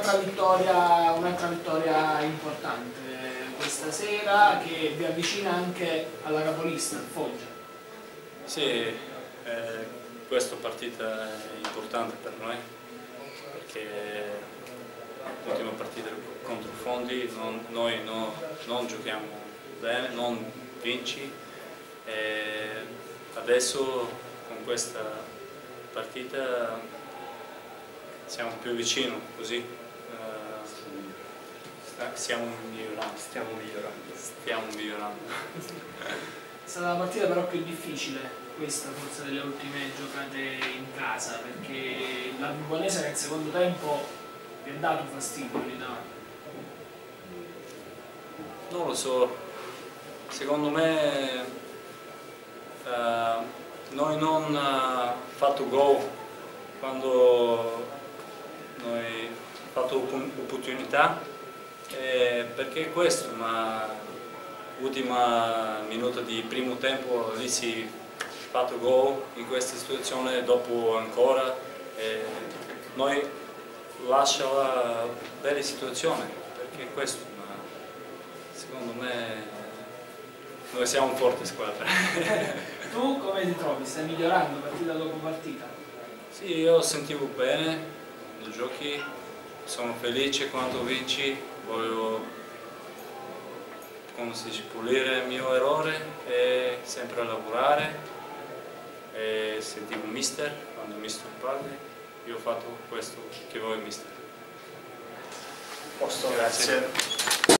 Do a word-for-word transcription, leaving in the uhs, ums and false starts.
un'altra vittoria, un'altra vittoria importante questa sera che vi avvicina anche alla capolista, al Foggia. Sì, eh, questa partita è importante per noi perché l'ultima partita contro i Fondi non, noi no, non giochiamo bene, non vinci e adesso con questa partita siamo più vicini, così uh, stiamo migliorando. Stiamo migliorando. Stiamo migliorando. È stata la partita però più difficile, questa forse delle ultime giocate in casa, perché la Vibonese nel secondo tempo vi ha dato fastidio lì davanti. Non lo so, secondo me uh, noi non abbiamo uh, fatto gol quando noi abbiamo fatto opportunità, eh, perché questo, ma l'ultima minuto di primo tempo lì si è fatto gol in questa situazione, dopo ancora eh, noi lascia la bella situazione, perché questo, ma secondo me noi siamo una forte squadra. Tu come ti trovi? Stai migliorando partita dopo partita? Sì, io sentivo bene nei giochi, sono felice quando vinci, voglio, come si dice, pulire il mio errore e sempre lavorare. E sentivo mister, quando il mister parla, io ho fatto questo che vuole il mister. Posto, grazie.